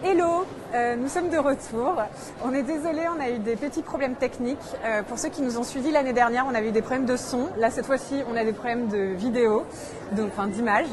Hello, nous sommes de retour. On est désolé, on a eu des petits problèmes techniques. Pour ceux qui nous ont suivis l'année dernière, on avait eu des problèmes de son. Là, cette fois-ci, on a des problèmes de vidéo, d'image.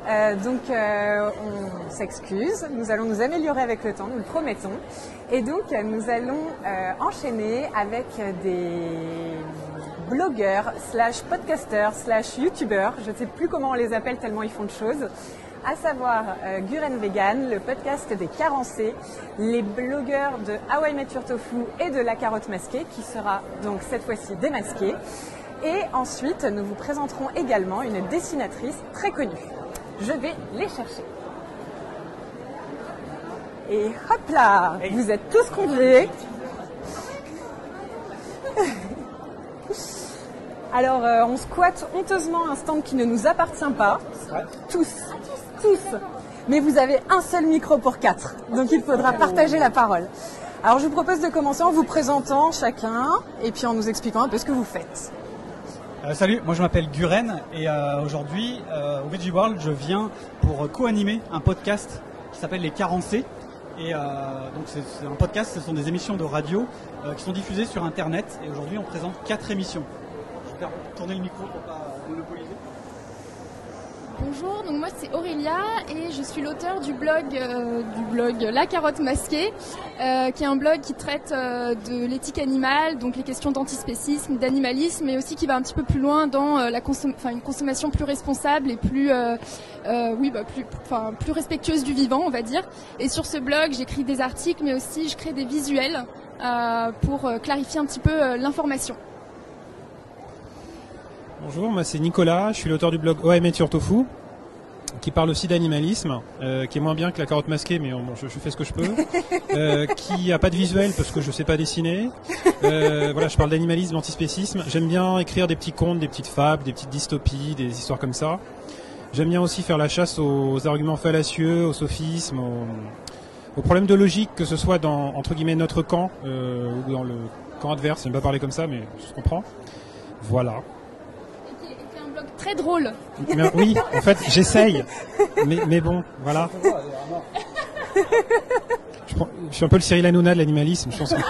On s'excuse. Nous allons nous améliorer avec le temps, nous le promettons. Et donc, nous allons enchaîner avec des blogueurs, /podcasteurs, /youtubeurs. Je ne sais plus comment on les appelle tellement ils font de choses. À savoir Guren Vegan, le podcast des carencés, les blogueurs de How I Met Your Tofu et de La Carotte Masquée, qui sera donc cette fois-ci démasquée. Et ensuite, nous vous présenterons également une dessinatrice très connue. Je vais les chercher. Et hop là, vous êtes tous conviés. Alors, on squatte honteusement un stand qui ne nous appartient pas. Tous. Mais vous avez un seul micro pour 4. Donc, il faudra partager la parole. Alors, je vous propose de commencer en vous présentant chacun et puis en nous expliquant un peu ce que vous faites. Salut, moi je m'appelle Guren et aujourd'hui, au Veggie World, je viens pour co-animer un podcast qui s'appelle Les Carencés. Et donc c'est un podcast, ce sont des émissions de radio qui sont diffusées sur Internet. Et aujourd'hui, on présente 4 émissions. Je vais faire tourner le micro pour pas monopoliser. Bonjour, donc moi c'est Aurélia et je suis l'auteur du blog La Carotte Masquée, qui est un blog qui traite de l'éthique animale, donc les questions d'antispécisme, d'animalisme, mais aussi qui va un petit peu plus loin dans une consommation plus responsable et plus respectueuse du vivant, on va dire. Et sur ce blog, j'écris des articles, mais aussi je crée des visuels pour clarifier un petit peu l'information. Bonjour, moi c'est Nicolas, je suis l'auteur du blog How I Met Your Tofu, qui parle aussi d'animalisme, qui est moins bien que La Carotte Masquée, mais bon, je fais ce que je peux, qui a pas de visuel parce que je sais pas dessiner. Voilà, je parle d'animalisme, d'antispécisme. J'aime bien écrire des petits contes, des petites fables, des petites dystopies, des histoires comme ça. J'aime bien aussi faire la chasse aux arguments fallacieux, aux sophismes, aux problèmes de logique, que ce soit dans, entre guillemets, notre camp ou dans le camp adverse. J'aime pas parler comme ça, mais je comprends. Voilà. Très drôle. Mais, oui, en fait, j'essaye. Mais bon, voilà. Je suis un peu le Cyril Hanouna de l'animalisme, je pense que...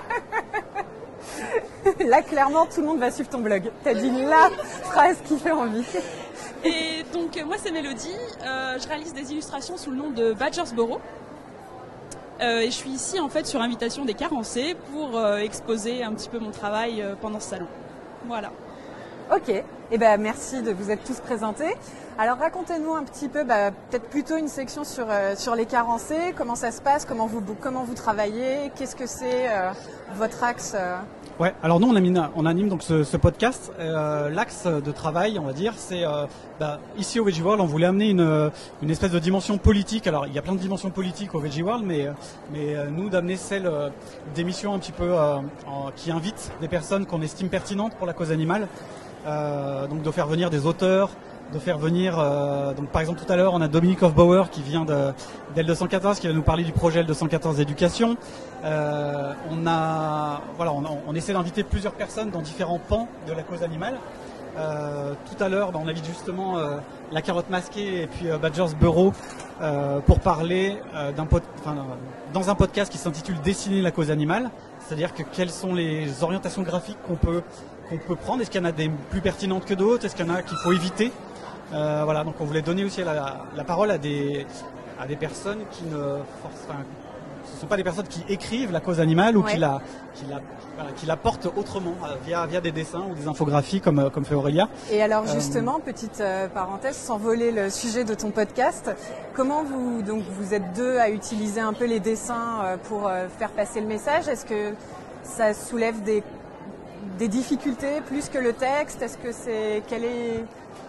Là, clairement, tout le monde va suivre ton blog. T'as dit la phrase qui fait envie. Et donc, moi, c'est Mélodie. Je réalise des illustrations sous le nom de Badgersboro. Et je suis ici, en fait, sur invitation des carencés pour exposer un petit peu mon travail pendant ce salon. Voilà. Ok, merci de vous être tous présentés. Alors racontez-nous un petit peu, peut-être plutôt une section sur les carencés, comment ça se passe, comment vous travaillez, qu'est-ce que c'est votre axe Ouais, alors nous on anime donc ce podcast. L'axe de travail, on va dire, c'est ici au Veggie World, on voulait amener une espèce de dimension politique. Alors il y a plein de dimensions politiques au Veggie World, mais nous d'amener celle d'émissions un petit peu qui invitent des personnes qu'on estime pertinentes pour la cause animale. Donc de faire venir des auteurs, de faire venir donc par exemple tout à l'heure on a Dominique Hofbauer qui vient d'L214 qui va nous parler du projet L214 éducation. On essaie d'inviter plusieurs personnes dans différents pans de la cause animale. Tout à l'heure on invite justement La Carotte Masquée et puis Badgersboro pour parler dans un podcast qui s'intitule Dessiner la cause animale, c'est-à-dire que quelles sont les orientations graphiques qu'on peut prendre. Est-ce qu'il y en a des plus pertinentes que d'autres? Est-ce qu'il y en a qu'il faut éviter? Voilà, donc on voulait donner aussi la parole à des personnes qui ce sont pas des personnes qui écrivent la cause animale ou qui la portent autrement via des dessins ou des infographies comme fait Aurélia. Et alors justement, petite parenthèse, sans voler le sujet de ton podcast, comment vous êtes deux à utiliser un peu les dessins pour faire passer le message? Est-ce que ça soulève des difficultés plus que le texte? Est-ce que quel est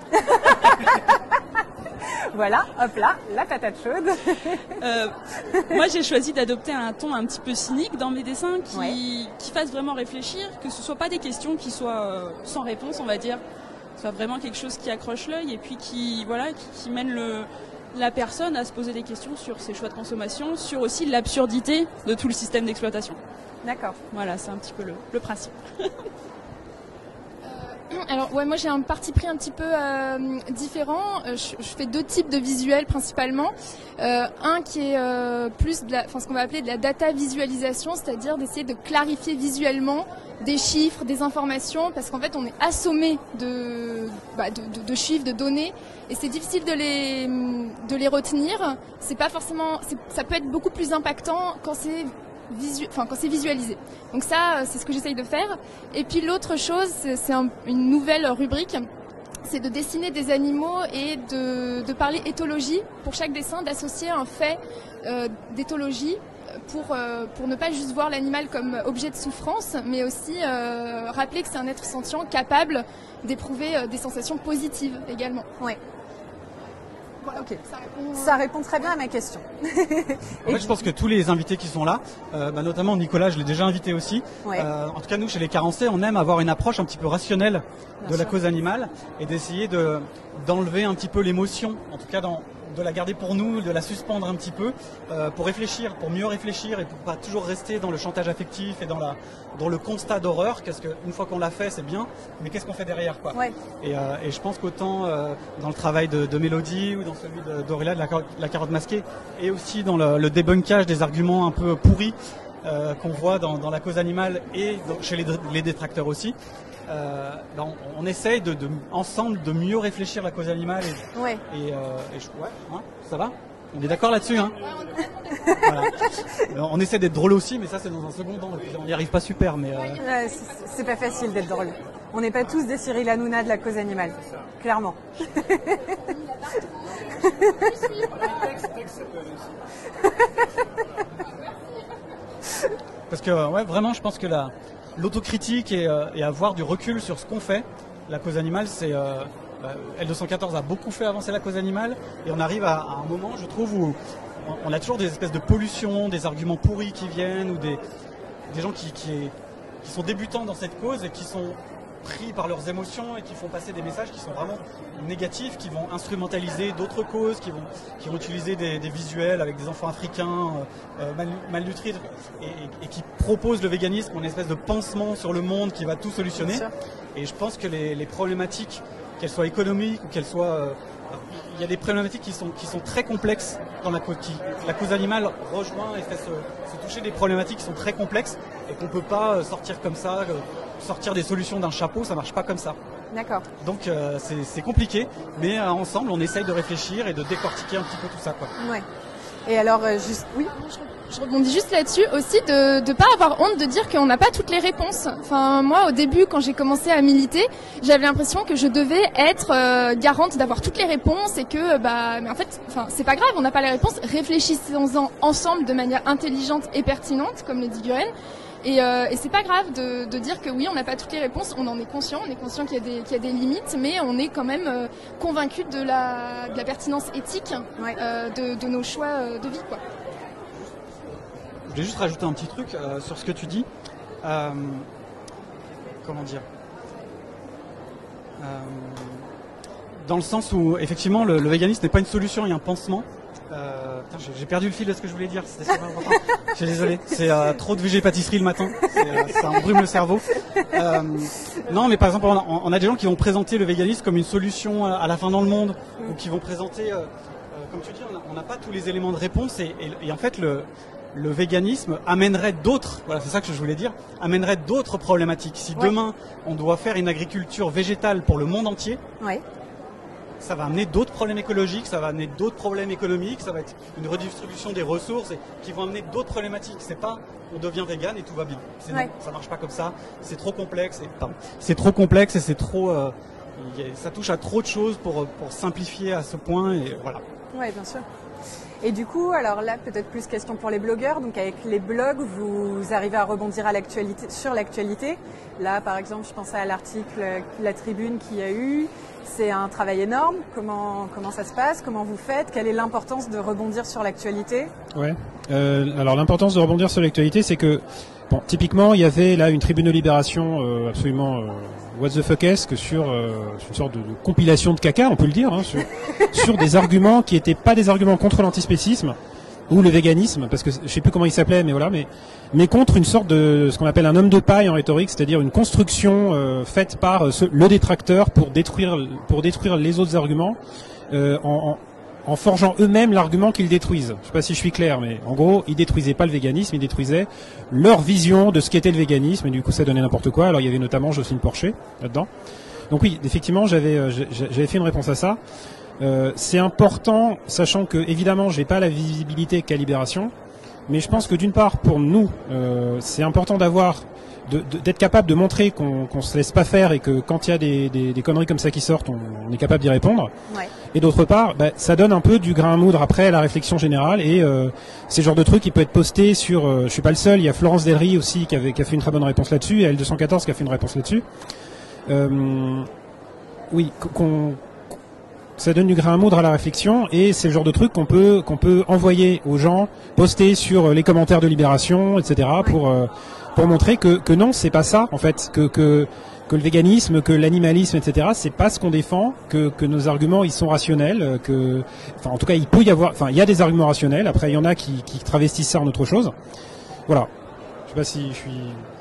Voilà, hop là, la patate chaude. Moi, j'ai choisi d'adopter un ton un petit peu cynique dans mes dessins qui fasse vraiment réfléchir, que ce soit pas des questions qui soient sans réponse, on va dire, que ce soit vraiment quelque chose qui accroche l'œil et puis qui mène la personne à se poser des questions sur ses choix de consommation, sur aussi l'absurdité de tout le système d'exploitation. D'accord. Voilà, c'est un petit peu le principe. Alors ouais, moi j'ai un parti pris un petit peu différent. Je fais 2 types de visuels principalement. Un qui est plus de ce qu'on va appeler de la data visualisation, c'est-à-dire d'essayer de clarifier visuellement des chiffres, des informations, parce qu'en fait on est assommé de chiffres, de données, et c'est difficile de les retenir. C'est pas forcément, ça peut être beaucoup plus impactant quand c'est visualisé. Donc ça, c'est ce que j'essaye de faire. Et puis l'autre chose, c'est une nouvelle rubrique, c'est de dessiner des animaux et de parler éthologie pour chaque dessin, d'associer un fait d'éthologie pour ne pas juste voir l'animal comme objet de souffrance, mais aussi rappeler que c'est un être sentient capable d'éprouver des sensations positives également. Oui. Voilà, okay. Ça répond très bien à ma question. En fait, je pense que tous les invités qui sont là, notamment Nicolas, je l'ai déjà invité aussi. Ouais. En tout cas, nous, chez les Carencés, on aime avoir une approche un petit peu rationnelle de la cause animale et d'essayer d'enlever un petit peu l'émotion, en tout cas de la garder pour nous, de la suspendre un petit peu, pour réfléchir, pour mieux réfléchir et pour pas toujours rester dans le chantage affectif et dans le constat d'horreur, parce qu'une fois qu'on l'a fait, c'est bien, mais qu'est-ce qu'on fait derrière, quoi. Ouais. Et je pense qu'autant dans le travail de Mélodie ou dans celui d'Aurélia de la carotte masquée, et aussi dans le débunkage des arguments un peu pourris qu'on voit dans la cause animale et chez les détracteurs aussi, on essaye ensemble de mieux réfléchir la cause animale ça va. On est d'accord là-dessus, hein. Voilà. On essaie d'être drôle aussi, mais ça c'est dans un second temps. On n'y arrive pas super, mais. C'est pas facile d'être drôle. On n'est pas tous des Cyril Hanouna de la cause animale, clairement. Parce que vraiment, je pense que l'autocritique et avoir du recul sur ce qu'on fait, la cause animale, c'est L214 a beaucoup fait avancer la cause animale, et on arrive à un moment, je trouve, où on a toujours des espèces de pollution, des arguments pourris qui viennent, ou des gens qui sont débutants dans cette cause et qui sont pris par leurs émotions et qui font passer des messages qui sont vraiment négatifs, qui vont instrumentaliser d'autres causes, qui vont utiliser des visuels avec des enfants africains malnutris et qui proposent le véganisme en une espèce de pansement sur le monde qui va tout solutionner. Et je pense que les problématiques, qu'elles soient économiques ou qu'elles soient... il y a des problématiques qui sont très complexes dans la cause. La cause animale rejoint et fait se toucher des problématiques qui sont très complexes et qu'on ne peut pas sortir comme ça, sortir des solutions d'un chapeau, ça ne marche pas comme ça. D'accord. Donc c'est compliqué, mais ensemble on essaye de réfléchir et de décortiquer un petit peu tout ça, quoi. Ouais. Et alors, oui. Je rebondis juste là-dessus aussi, de pas avoir honte de dire qu'on n'a pas toutes les réponses. Enfin, moi, au début, quand j'ai commencé à militer, j'avais l'impression que je devais être garante d'avoir toutes les réponses et que, mais en fait, c'est pas grave, on n'a pas les réponses. Réfléchissons-en ensemble de manière intelligente et pertinente, comme le dit Guren. Et c'est pas grave de dire que oui, on n'a pas toutes les réponses, on en est conscient, qu'il y a des limites, mais on est quand même convaincu de la pertinence éthique de nos choix de vie, quoi. Je voulais juste rajouter un petit truc sur ce que tu dis. Comment dire dans le sens où, effectivement, le véganisme n'est pas une solution, il y a un pansement. J'ai perdu le fil de ce que je voulais dire, c'était super important. Je suis désolé, c'est trop de végé-pâtisserie le matin, ça embrume le cerveau. Non, mais par exemple, on a des gens qui vont présenter le véganisme comme une solution à la fin dans le monde, ou qui vont présenter, comme tu dis, on n'a pas tous les éléments de réponse, et en fait, le véganisme amènerait d'autres, voilà, c'est ça que je voulais dire, amènerait d'autres problématiques. Si demain, on doit faire une agriculture végétale pour le monde entier, ça va amener d'autres problèmes écologiques, ça va amener d'autres problèmes économiques, ça va être une redistribution des ressources qui vont amener d'autres problématiques. C'est pas on devient vegan et tout va bien. Non, ça marche pas comme ça. C'est trop complexe. C'est trop complexe et c'est trop. Ça touche à trop de choses pour simplifier à ce point, et voilà. Oui, bien sûr. Et du coup, alors là, peut-être plus question pour les blogueurs. Donc avec les blogs, vous arrivez à rebondir sur l'actualité. Là, par exemple, je pensais à l'article La Tribune qu'il y a eu. C'est un travail énorme. Comment ça se passe? Comment vous faites? Quelle est l'importance de rebondir sur l'actualité? Ouais. Alors l'importance de rebondir sur l'actualité, c'est que typiquement, il y avait là une tribune de Libération absolument what the fuck-esque sur une sorte de compilation de caca, on peut le dire, hein, sur des arguments qui n'étaient pas des arguments contre l'antispécisme, ou le véganisme, parce que je sais plus comment il s'appelait, mais voilà, mais contre une sorte de ce qu'on appelle un homme de paille en rhétorique, c'est-à-dire une construction faite par le détracteur pour détruire les autres arguments en forgeant eux-mêmes l'argument qu'ils détruisent. Je sais pas si je suis clair, mais en gros, ils détruisaient pas le véganisme, ils détruisaient leur vision de ce qu'était le véganisme, et du coup ça donnait n'importe quoi. Alors il y avait notamment Jocelyne Porcher là-dedans. Donc oui, effectivement, j'avais fait une réponse à ça. C'est important, sachant que évidemment j'ai pas la visibilité qu'a Libération, mais je pense que d'une part pour nous c'est important d'être capable de montrer qu'on se laisse pas faire et que quand il y a des conneries comme ça qui sortent, on est capable d'y répondre. Ouais. Et d'autre part, ça donne un peu du grain à moudre après à la réflexion générale, et c'est le genre de truc qui peut être posté sur. Je suis pas le seul, il y a Florence Delry aussi qui a fait une très bonne réponse là-dessus, et L214 qui a fait une réponse là-dessus. Oui, ça donne du grain à moudre à la réflexion, et c'est le genre de truc qu'on peut envoyer aux gens, poster sur les commentaires de Libération, etc. pour montrer que non, c'est pas ça en fait, que le véganisme, que l'animalisme, etc. c'est pas ce qu'on défend, que nos arguments ils sont rationnels, en tout cas il peut y avoir, il y a des arguments rationnels. Après il y en a qui travestissent ça en autre chose. Voilà. Je sais pas si je suis.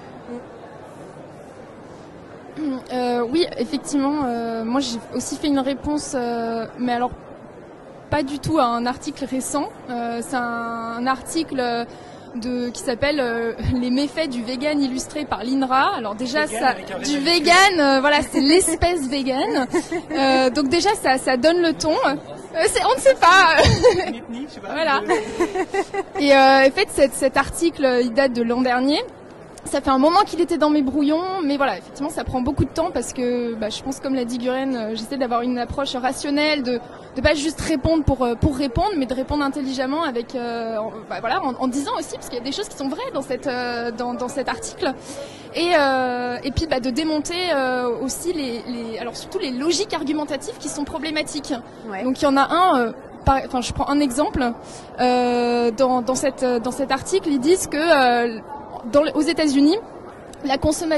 Oui, effectivement, moi j'ai aussi fait une réponse, mais alors pas du tout à un article récent. C'est un article qui s'appelle Les méfaits du vegan illustré par l'INRA. Alors déjà du vegan, voilà, c'est l'espèce vegan. Donc déjà ça donne le ton. On ne sait pas. Voilà. Et en fait cet article il date de l'an dernier. Ça fait un moment qu'il était dans mes brouillons, mais voilà, effectivement, ça prend beaucoup de temps parce que, je pense, comme l'a dit Guren, j'essaie d'avoir une approche rationnelle, de pas juste répondre pour répondre, mais de répondre intelligemment avec, en disant aussi, parce qu'il y a des choses qui sont vraies dans cet article, et puis de démonter aussi alors surtout les logiques argumentatives qui sont problématiques. Ouais. Donc il y en a un. Je prends un exemple. Dans cet article, ils disent que aux États-Unis, la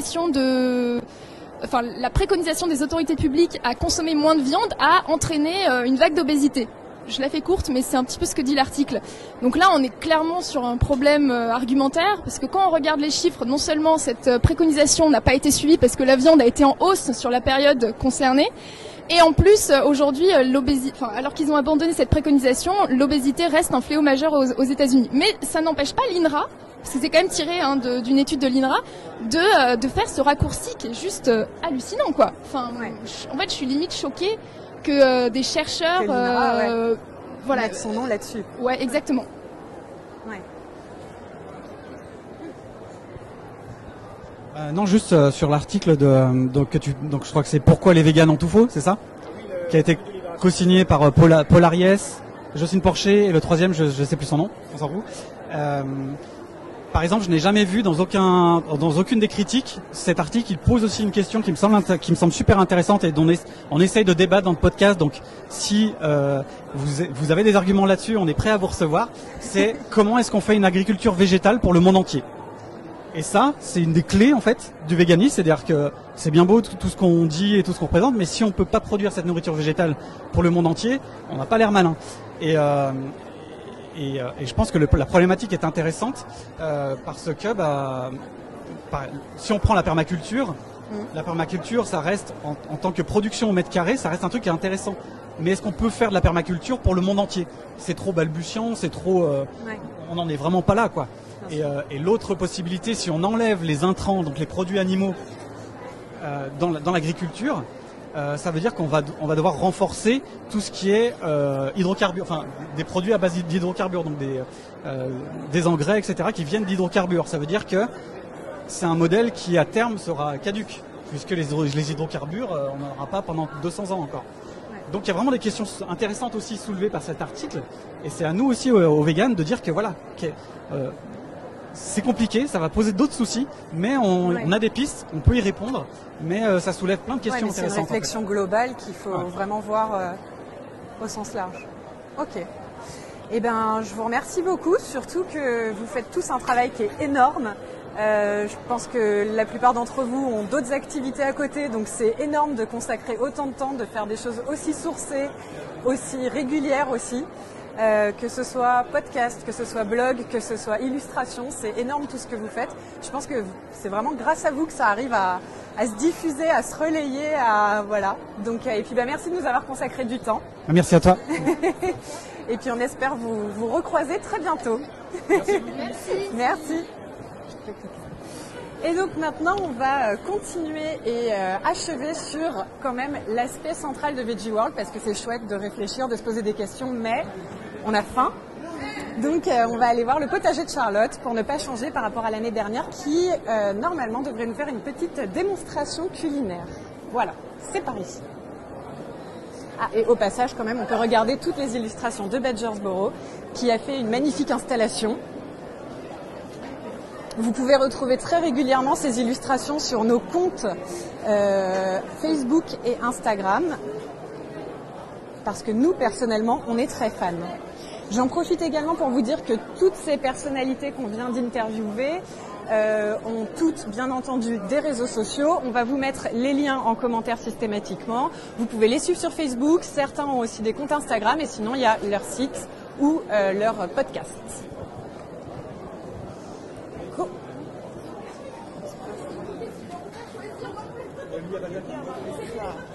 préconisation des autorités publiques à consommer moins de viande a entraîné une vague d'obésité. Je la fais courte, mais c'est un petit peu ce que dit l'article. Donc là, on est clairement sur un problème argumentaire, parce que quand on regarde les chiffres, non seulement cette préconisation n'a pas été suivie parce que la viande a été en hausse sur la période concernée, et en plus, aujourd'hui, alors qu'ils ont abandonné cette préconisation, l'obésité reste un fléau majeur aux États-Unis. Mais ça n'empêche pas l'INRA, parce que c'est quand même tiré d'une étude de l'INRA, de faire ce raccourci qui est juste hallucinant, quoi. En fait, je suis limite choquée que des chercheurs mettent son nom là-dessus. Ouais, exactement. Ouais. Non, juste sur l'article donc je crois que c'est Pourquoi les véganes ont tout faux, c'est ça, qui a été co-signé par Paul Ariès, Jocelyne Porcher et le troisième, je sais plus son nom, on s'en fout. Par exemple, je n'ai jamais vu dans aucune des critiques cet article. Il pose aussi une question qui me semble super intéressante et dont on essaye de débattre dans le podcast. Donc, si vous avez des arguments là-dessus, on est prêt à vous recevoir. C'est comment est-ce qu'on fait une agriculture végétale pour le monde entier. Et ça, c'est une des clés en fait du véganisme. C'est-à-dire que c'est bien beau tout ce qu'on dit et tout ce qu'on représente, mais si on peut pas produire cette nourriture végétale pour le monde entier, on n'a pas l'air malin. Et je pense que la problématique est intéressante parce que si on prend la permaculture, ça reste en tant que production au mètre carré, ça reste un truc qui est intéressant. Mais est-ce qu'on peut faire de la permaculture pour le monde entier? C'est trop balbutiant, c'est trop. On n'en est vraiment pas là, quoi. Et l'autre possibilité, si on enlève les intrants, donc les produits animaux, dans l'agriculture, ça veut dire qu'on va devoir renforcer tout ce qui est hydrocarbures, enfin des produits à base d'hydrocarbures, donc des engrais, etc., qui viennent d'hydrocarbures. Ça veut dire que c'est un modèle qui à terme sera caduque, puisque les hydrocarbures, on n'en aura pas pendant 200 ans encore. Donc il y a vraiment des questions intéressantes aussi soulevées par cet article, et c'est à nous aussi aux véganes de dire que voilà, c'est compliqué, ça va poser d'autres soucis, mais on a des pistes, on peut y répondre, mais ça soulève plein de questions intéressantes. C'est une réflexion globale qu'il faut vraiment voir au sens large. Ok. Eh bien, je vous remercie beaucoup, surtout que vous faites tous un travail qui est énorme. Je pense que la plupart d'entre vous ont d'autres activités à côté, donc c'est énorme de consacrer autant de temps, de faire des choses aussi sourcées, aussi régulières aussi. que ce soit podcast, que ce soit blog, que ce soit illustration. C'est énorme tout ce que vous faites. Je pense que c'est vraiment grâce à vous que ça arrive à se diffuser, à se relayer, voilà. Donc, et puis merci de nous avoir consacré du temps. Merci à toi. Et puis on espère vous recroiser très bientôt. Merci. Merci. Et donc maintenant, on va continuer et achever sur quand même l'aspect central de Veggie World, parce que c'est chouette de réfléchir, de se poser des questions, mais on a faim. Donc on va aller voir le potager de Charlotte pour ne pas changer par rapport à l'année dernière qui normalement devrait nous faire une petite démonstration culinaire. Voilà, c'est par ici. Ah, et au passage quand même, on peut regarder toutes les illustrations de Badgersboro qui a fait une magnifique installation. Vous pouvez retrouver très régulièrement ces illustrations sur nos comptes Facebook et Instagram, parce que nous, personnellement, on est très fans. J'en profite également pour vous dire que toutes ces personnalités qu'on vient d'interviewer ont toutes, bien entendu, des réseaux sociaux. On va vous mettre les liens en commentaire systématiquement. Vous pouvez les suivre sur Facebook. Certains ont aussi des comptes Instagram, et sinon, il y a leur site ou leur podcast. Cool.